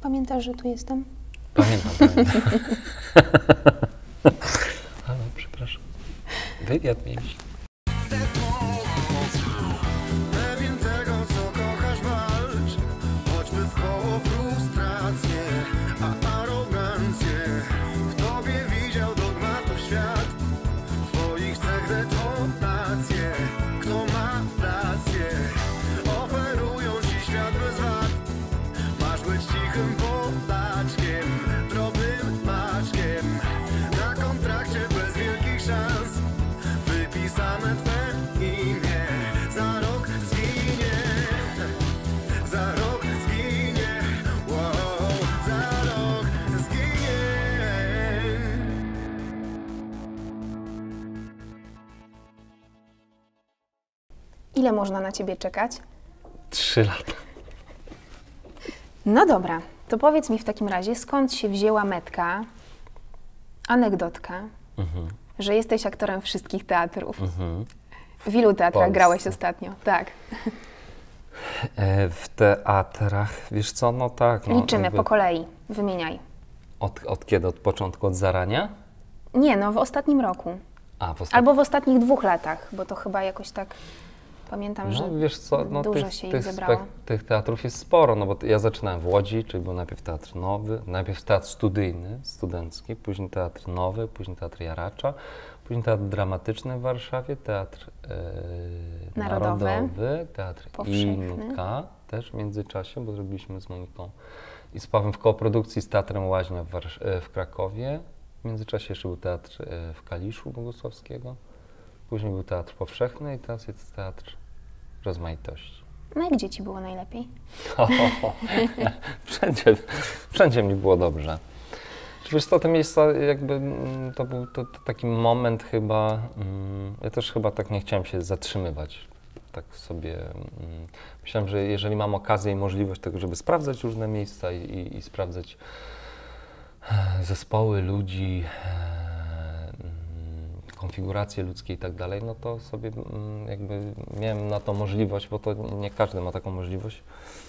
Pamiętasz, że tu jestem? Pamiętam. Halo, przepraszam. Wywiad mieliśmy. Pewien tego, co kochasz, walcz, choćby w koło frustrację, a arogancję. W tobie widział dogmatów świat, w twoich cech detonacje. Kto ma rację? Oferują ci świat bez wad. Masz być cichym podaczkiem, drobnym maczkiem, na kontrakcie bez wielkich szans. Wypisane twe imię, za rok zginie, za rok zginie, wow, za rok zginie. Ile można na ciebie czekać? 3 lata. No dobra, to powiedz mi w takim razie, skąd się wzięła metka, anegdotka, że jesteś aktorem wszystkich teatrów. W ilu teatrach Polsce. grałeś ostatnio? Tak. W teatrach, wiesz co, no tak. No, Liczymy jakby po kolei. Wymieniaj. Od kiedy? Od początku, od zarania? Nie, no w ostatnim roku. A, w Albo w ostatnich 2 latach, bo to chyba jakoś tak pamiętam, że No wiesz co, no, dużo się ich zebrało. tych teatrów jest sporo, no bo ja zaczynałem w Łodzi, czyli był najpierw teatr nowy, najpierw teatr studyjny, studencki, później teatr nowy, później teatr Jaracza, później teatr dramatyczny w Warszawie, teatr narodowy, teatr powszechny. Inka też w międzyczasie, bo zrobiliśmy z Moniką i z Pawłem w kooprodukcji z Teatrem Łaźnia w Krakowie. W międzyczasie jeszcze był teatr w Kaliszu Bogusławskiego. Później był Teatr Powszechny i teraz jest Teatr Rozmaitości. No i gdzie ci było najlepiej? Wszędzie mi było dobrze. Wiesz co, te miejsca jakby, to był to taki moment chyba, ja też chyba tak nie chciałem się zatrzymywać. Tak sobie myślałem, że jeżeli mam okazję i możliwość tego, żeby sprawdzać różne miejsca i sprawdzać zespoły ludzi, konfiguracje ludzkie i tak dalej, no to sobie jakby miałem na to możliwość, bo to nie każdy ma taką możliwość.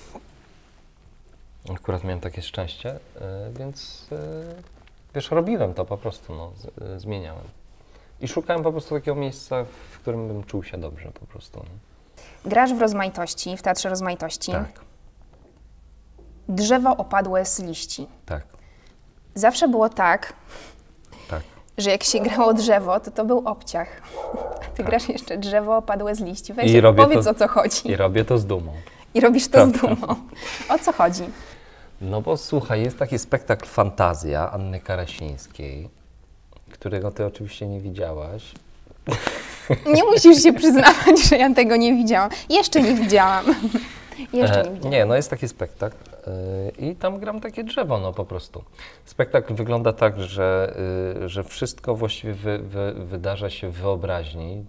Akurat miałem takie szczęście, więc wiesz, robiłem to po prostu, no, zmieniałem. I szukałem po prostu takiego miejsca, w którym bym czuł się dobrze po prostu. No. Grasz w Rozmaitości, w Teatrze Rozmaitości. Tak, Drzewo opadłe z liści. tak, Zawsze było tak, tak. że jak się grało drzewo, to był obciach. A ty grasz jeszcze drzewo opadłe z liści. Weź, I robię powiedz to- o co chodzi. I robię to z dumą. I robisz to z Prawda. dumą. O co chodzi? No bo słuchaj, jest taki spektakl Fantazja Anny Karasińskiej, którego ty oczywiście nie widziałaś. Nie musisz się przyznawać, że ja tego nie widziałam. Jeszcze nie widziałam. Jeszcze nie widziałam. Nie, no jest taki spektakl i tam gram takie drzewo, no po prostu. Spektakl wygląda tak, że wszystko właściwie wydarza się w wyobraźni,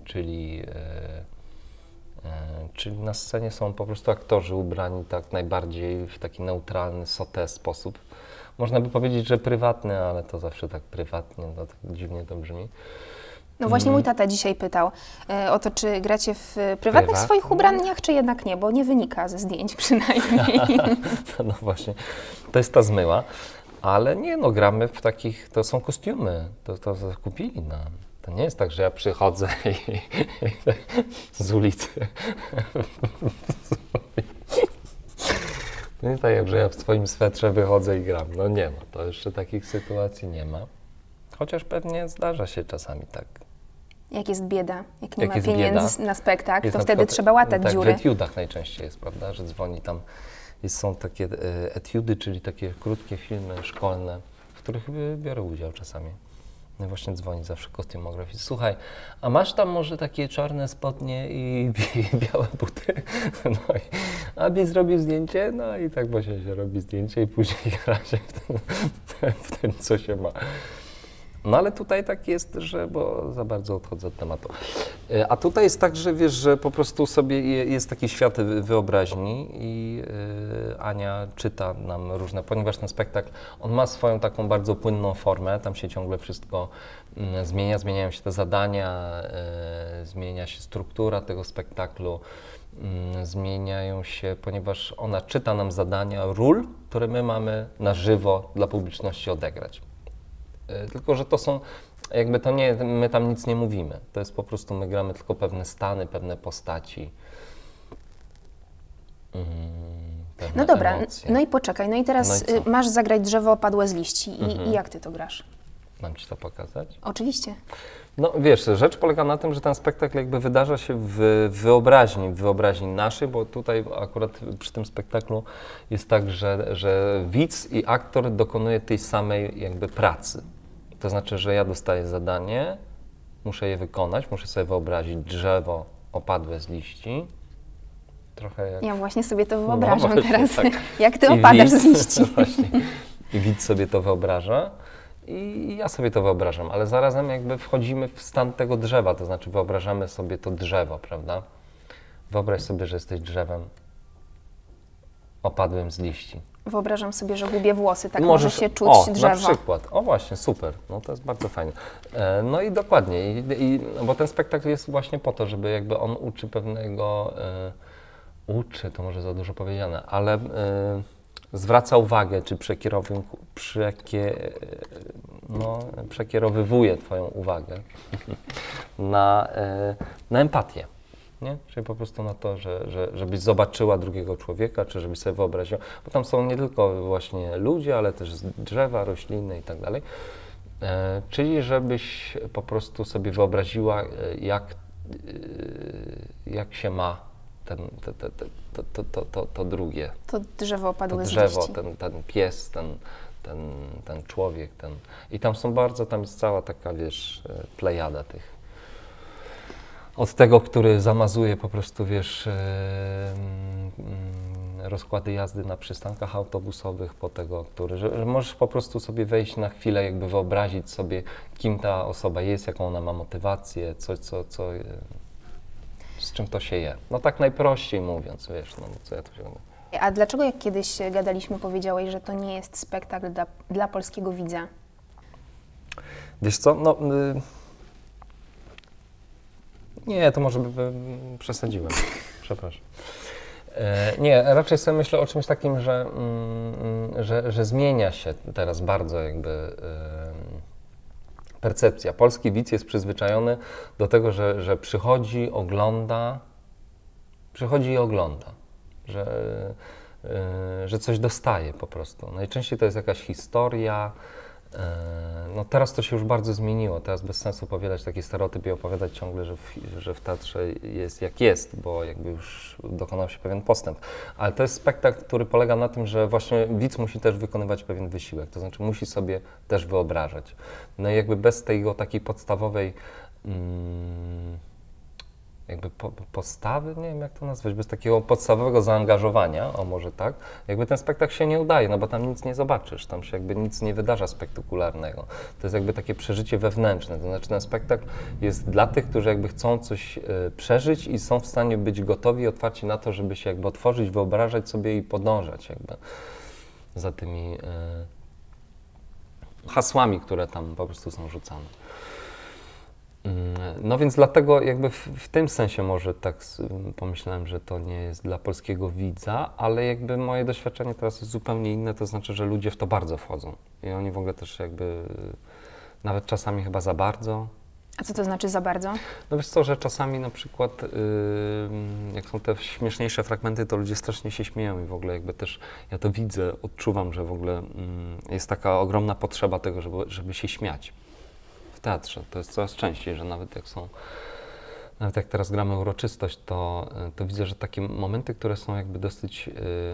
czyli na scenie są po prostu aktorzy ubrani tak najbardziej w taki neutralny, sauté sposób. Można by powiedzieć, że prywatny, ale to zawsze tak prywatnie, to tak dziwnie to brzmi. No właśnie mój tata dzisiaj pytał o to, czy gracie w prywatnych swoich ubraniach, czy jednak nie, bo nie wynika ze zdjęć przynajmniej. No właśnie, to jest ta zmyła, ale nie no, gramy w takich, to są kostiumy, to kupili nam. To nie jest tak, że ja przychodzę z ulicy. To nie jest tak, że ja w swoim swetrze wychodzę i gram. No nie, no to jeszcze takich sytuacji nie ma. Chociaż pewnie zdarza się czasami tak. Jak jest bieda, jak nie Jak ma jest pieniędzy bieda, na spektakl, Jest to na wtedy przykład, trzeba łatać tak, dziury. w etiudach najczęściej jest, prawda, że dzwoni tam, są takie etiudy, czyli takie krótkie filmy szkolne, w których biorę udział czasami. No i właśnie dzwoni zawsze kostiumograf i słuchaj, a masz tam może takie czarne spodnie i białe buty? No i Abi zrobił zdjęcie, no i tak właśnie się robi zdjęcie i później gra się w tym, co się ma. No ale tutaj tak jest, że bo za bardzo odchodzę od tematu. A tutaj jest tak, że wiesz, że po prostu sobie jest taki świat wyobraźni i Ania czyta nam różne, ponieważ ten spektakl, on ma swoją taką bardzo płynną formę, tam się ciągle wszystko zmienia, zmieniają się te zadania, zmienia się struktura tego spektaklu, zmieniają się, ponieważ ona czyta nam zadania ról, które my mamy na żywo dla publiczności odegrać. Tylko że to są, jakby to nie, my tam nic nie mówimy, to jest po prostu, my gramy tylko pewne stany, pewne postaci, pewne No dobra, emocje. no i poczekaj, no i teraz No i co? masz zagrać drzewo opadłe z liści i jak ty to grasz? Mam ci to pokazać? Oczywiście. No wiesz, rzecz polega na tym, że ten spektakl jakby wydarza się w wyobraźni naszej, bo tutaj akurat przy tym spektaklu jest tak, że widz i aktor dokonuje tej samej jakby pracy. To znaczy, że ja dostaję zadanie, muszę je wykonać, muszę sobie wyobrazić drzewo opadłe z liści. Trochę jak... Ja właśnie sobie to wyobrażam właśnie, teraz, tak. jak ty I opadasz widz, z liści. Właśnie. I widz sobie to wyobraża i ja sobie to wyobrażam, ale zarazem jakby wchodzimy w stan tego drzewa, to znaczy wyobrażamy sobie to drzewo, prawda? Wyobraź sobie, że jesteś drzewem opadłym z liści. Wyobrażam sobie, że gubię włosy, tak Możesz, może się czuć drzewo. na przykład. O właśnie, super. No to jest bardzo fajne. No i dokładnie, bo ten spektakl jest właśnie po to, żeby jakby on uczy pewnego, uczy, to może za dużo powiedziane, ale zwraca uwagę, czy przekierowywuje twoją uwagę na empatię. Nie? Czyli po prostu na to, żebyś zobaczyła drugiego człowieka, czy żebyś sobie wyobraziła, bo tam są nie tylko właśnie ludzie, ale też drzewa, rośliny i tak dalej. Czyli żebyś po prostu sobie wyobraziła, jak się ma to drugie. To drzewo opadłe To z drzewo, liści. ten pies, ten człowiek, i tam jest cała taka, wiesz, plejada tych. Od tego, który zamazuje po prostu, wiesz, rozkłady jazdy na przystankach autobusowych, po tego, że możesz po prostu sobie wejść na chwilę, jakby wyobrazić sobie, kim ta osoba jest, jaką ona ma motywację, z czym to się je. No tak najprościej mówiąc, wiesz, no co ja tu się mówię. A dlaczego jak kiedyś gadaliśmy, powiedziałeś, że to nie jest spektakl dla polskiego widza? Wiesz co, no... Nie, to może przesadziłem, przepraszam. Nie, raczej sobie myślę o czymś takim, że zmienia się teraz bardzo jakby percepcja. Polski widz jest przyzwyczajony do tego, że przychodzi i ogląda, że coś dostaje po prostu. Najczęściej to jest jakaś historia. No teraz to się już bardzo zmieniło, teraz bez sensu powielać takie stereotypy i opowiadać ciągle, że w teatrze jest jak jest, bo jakby już dokonał się pewien postęp. Ale to jest spektakl, który polega na tym, że właśnie widz musi też wykonywać pewien wysiłek, to znaczy musi sobie też wyobrażać. No i jakby bez tego takiej podstawowej jakby postawy, nie wiem jak to nazwać, bez takiego podstawowego zaangażowania, o może tak, jakby ten spektakl się nie udaje, no bo tam nic nie zobaczysz, tam się jakby nic nie wydarza spektakularnego. To jest jakby takie przeżycie wewnętrzne, to znaczy ten spektakl jest dla tych, którzy jakby chcą coś przeżyć i są w stanie być gotowi, otwarci na to, żeby się jakby otworzyć, wyobrażać sobie i podążać jakby za tymi hasłami, które tam po prostu są rzucane. No więc dlatego jakby w tym sensie może tak pomyślałem, że to nie jest dla polskiego widza, ale jakby moje doświadczenie teraz jest zupełnie inne, to znaczy, że ludzie w to bardzo wchodzą i oni w ogóle też jakby nawet czasami chyba za bardzo. A co to znaczy za bardzo? No wiesz co, że czasami na przykład jak są te śmieszniejsze fragmenty, to ludzie strasznie się śmieją i w ogóle jakby też ja to widzę, odczuwam, że w ogóle jest taka ogromna potrzeba tego, żeby się śmiać. W teatrze. To jest coraz częściej, że nawet jak teraz gramy uroczystość, to widzę, że takie momenty, które są jakby dosyć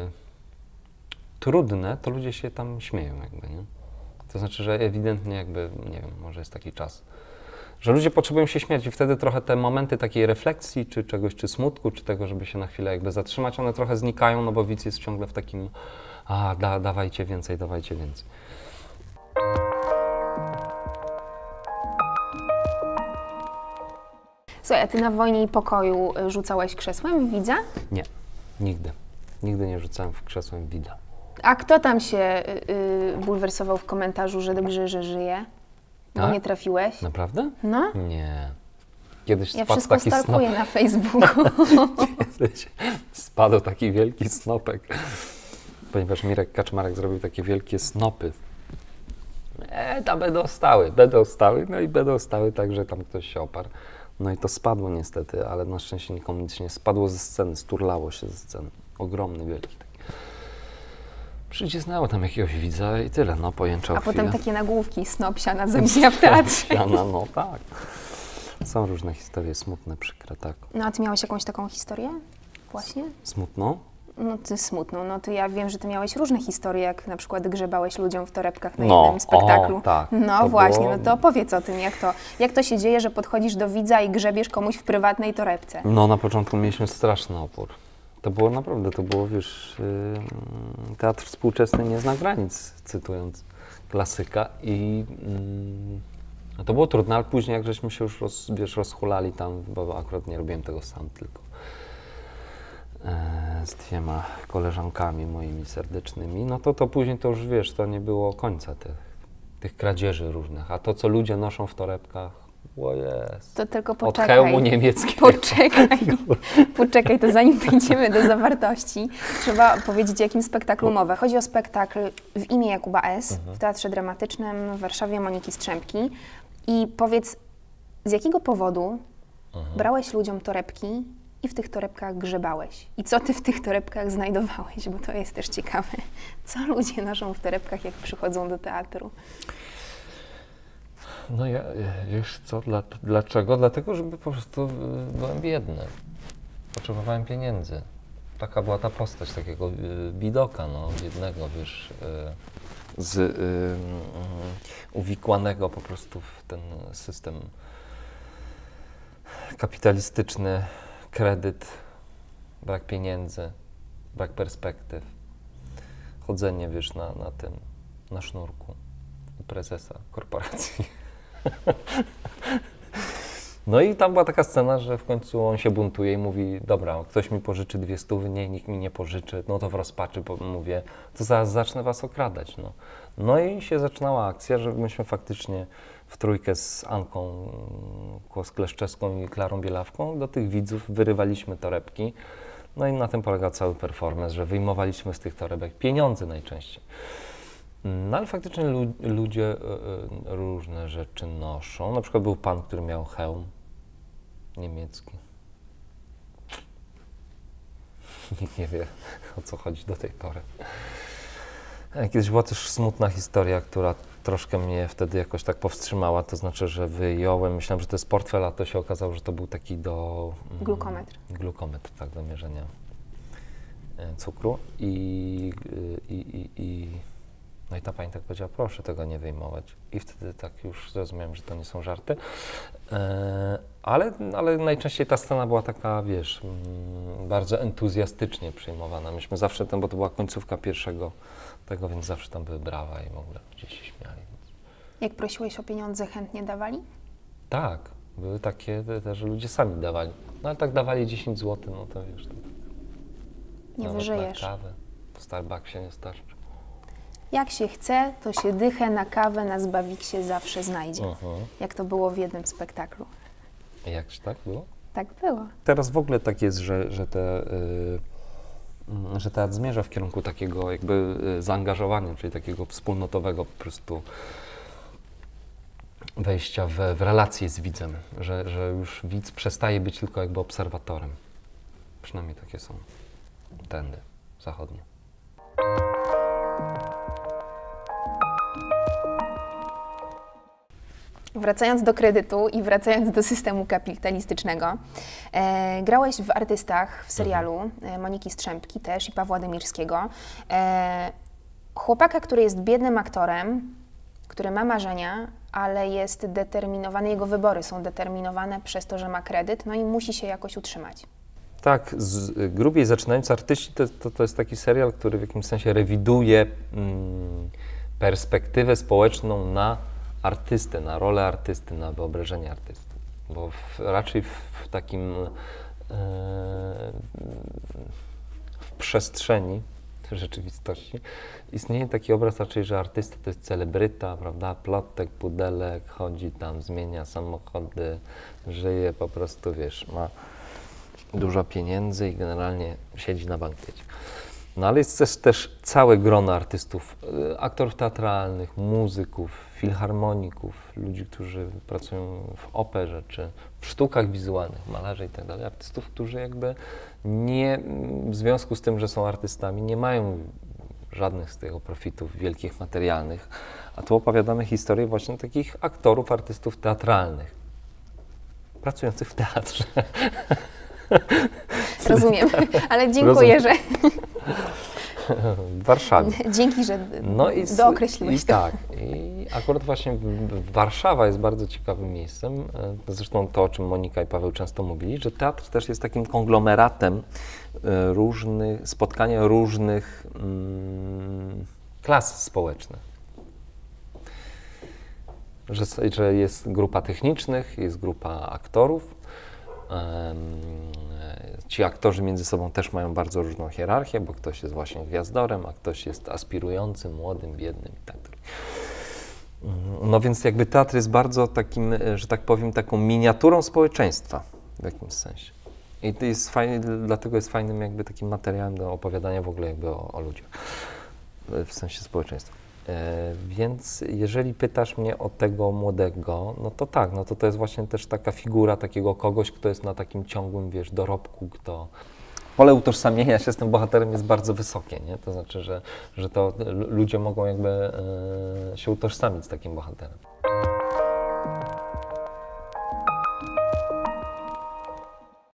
trudne, to ludzie się tam śmieją jakby, nie? To znaczy, że ewidentnie jakby, nie wiem, może jest taki czas, że ludzie potrzebują się śmiać i wtedy trochę te momenty takiej refleksji, czy czegoś, czy smutku, czy tego, żeby się na chwilę jakby zatrzymać, one trochę znikają, no bo widz jest ciągle w takim dawajcie więcej, dawajcie więcej. Słuchaj, a ty na Wojnie i Pokoju rzucałeś krzesłem w widza? Nie, nigdy. Nigdy nie rzucałem krzesłem w widza. A kto tam się bulwersował w komentarzu, że dobrze, że żyje? Bo Tak? nie trafiłeś? Naprawdę? No. Nie. Kiedyś Ja spadł wszystko taki snop. stalkuję na Facebooku. Kiedyś spadł taki wielki snopek, ponieważ Mirek Kaczmarek zrobił takie wielkie snopy. Tam będą stały, no i będą stały tak, że tam ktoś się oparł. No i to spadło niestety, ale na szczęście nikomu nic nie spadło ze sceny, sturlało się ze sceny. Ogromny, wielki taki. Przycisnęło tam jakiegoś widza i tyle, no pojęczał A chwilę. potem takie nagłówki, snop siana zabija w teatrze. Siana, no tak. Są różne historie smutne, przykre, tak. No a ty miałeś jakąś taką historię? Właśnie? Smutną? No ty smutną. No to ja wiem, że ty miałeś różne historie, jak na przykład grzebałeś ludziom w torebkach na No, jednym spektaklu. o, tak. No To właśnie, było- no to opowiedz o tym, jak to się dzieje, że podchodzisz do widza i grzebiesz komuś w prywatnej torebce. No na początku mieliśmy straszny opór. To było naprawdę, wiesz, teatr współczesny nie zna granic, cytując klasyka i no to było trudne, ale później jak żeśmy się już rozhulali tam, bo akurat nie robiłem tego sam, tylko z 2 koleżankami moimi serdecznymi, no to później to już wiesz, to nie było końca tych kradzieży różnych, a to co ludzie noszą w torebkach, o jest. To tylko Od poczekaj. hełmu niemieckiego. Poczekaj, to zanim dojdziemy do zawartości, trzeba powiedzieć, o jakim spektaklu mowa. Chodzi o spektakl W imię Jakuba S. w Teatrze Dramatycznym w Warszawie Moniki Strzempki. I powiedz, z jakiego powodu brałeś ludziom torebki i w tych torebkach grzebałeś? I co ty w tych torebkach znajdowałeś? Bo to jest też ciekawe. Co ludzie noszą w torebkach, jak przychodzą do teatru? No ja, wiesz co, dlaczego? Dlatego, żeby po prostu byłem biedny. Potrzebowałem pieniędzy. Taka była ta postać takiego bidoka, no, biednego, wiesz, uwikłanego po prostu w ten system kapitalistyczny, kredyt, brak pieniędzy, brak perspektyw, chodzenie, wiesz, na sznurku u prezesa korporacji. No i tam była taka scena, że w końcu on się buntuje i mówi, dobra, ktoś mi pożyczy 200, nie, nikt mi nie pożyczy, no to w rozpaczy mówię, to zaraz zacznę was okradać, no. No i się zaczynała akcja, że myśmy faktycznie w trójkę z Anką Kłos-Kleszczewską i Klarą Bielawką do tych widzów wyrywaliśmy torebki, no i na tym polegał cały performance, że wyjmowaliśmy z tych torebek pieniądze najczęściej. No ale faktycznie ludzie różne rzeczy noszą. Na przykład był pan, który miał hełm niemiecki. Nikt nie wie, o co chodzi do tej pory. Kiedyś była też smutna historia, która troszkę mnie wtedy jakoś tak powstrzymała. To znaczy, że wyjąłem, myślałem, że to jest portfel, a to się okazało, że to był taki Glukometr. Glukometr, tak, do mierzenia cukru. No i ta pani tak powiedziała, proszę tego nie wyjmować. I wtedy tak już zrozumiałem, że to nie są żarty. Ale najczęściej ta scena była taka, wiesz, bardzo entuzjastycznie przyjmowana. Myśmy zawsze tam, bo to była końcówka pierwszego tego, więc zawsze tam były brawa i w ogóle ludzie się śmiali. Jak prosiłeś o pieniądze, chętnie dawali? Tak, były takie, że ludzie sami dawali. No ale tak dawali 10 zł, no to wiesz. To Nie nawet wyżyjesz. na kawę w Starbucksie nie starczy. Jak się chce, to się dychę na kawę, na zbawik zawsze znajdzie. Jak to było w jednym spektaklu. Jakś tak było? Tak było. Teraz w ogóle tak jest, że teatr zmierza w kierunku takiego jakby zaangażowania, czyli takiego wspólnotowego po prostu wejścia w relacje z widzem, że już widz przestaje być tylko jakby obserwatorem. Przynajmniej takie są trendy zachodnie. Wracając do kredytu i wracając do systemu kapitalistycznego, grałeś w Artystach w serialu Moniki Strzempki też i Pawła Demirskiego. Chłopaka, który jest biednym aktorem, który ma marzenia, ale jest determinowany, jego wybory są determinowane przez to, że ma kredyt, no i musi się jakoś utrzymać. Tak, grubiej zaczynając, Artyści to jest taki serial, który w jakimś sensie rewiduje perspektywę społeczną na artystę, na rolę artysty, na wyobrażenie artysty. bo raczej w takim w przestrzeni rzeczywistości istnieje taki obraz raczej, że artysta to jest celebryta, prawda, plotek, pudelek, chodzi tam, zmienia samochody, żyje po prostu, wiesz, ma dużo pieniędzy i generalnie siedzi na bankiecie. No ale jest też całe grono artystów, aktorów teatralnych, muzyków, filharmoników, ludzi, którzy pracują w operze czy w sztukach wizualnych, malarzy i tak dalej, artystów, którzy jakby nie, w związku z tym, że są artystami, nie mają żadnych z tego profitów wielkich, materialnych, a tu opowiadamy historię właśnie takich aktorów, artystów teatralnych, pracujących w teatrze. Rozumiem, ale dziękuję, że... W Warszawie. Dzięki, że No dookreśliłeś to. Tak, i akurat właśnie Warszawa jest bardzo ciekawym miejscem. Zresztą to, o czym Monika i Paweł często mówili, że teatr też jest takim konglomeratem spotkania różnych klas społecznych. Że jest grupa technicznych, jest grupa aktorów. Ci aktorzy między sobą też mają bardzo różną hierarchię, bo ktoś jest właśnie gwiazdorem, a ktoś jest aspirującym, młodym, biednym i tak dalej. No więc jakby teatr jest bardzo takim, że tak powiem, taką miniaturą społeczeństwa w jakimś sensie. I to jest fajne, dlatego jest fajnym jakby takim materiałem do opowiadania w ogóle jakby o ludziach, w sensie społeczeństwa. Więc jeżeli pytasz mnie o tego młodego, no to tak, no to jest właśnie też taka figura takiego kogoś, kto jest na takim ciągłym, wiesz, dorobku, kto... Pole utożsamienia się z tym bohaterem jest bardzo wysokie, nie? To znaczy, że to ludzie mogą jakby się utożsamić z takim bohaterem.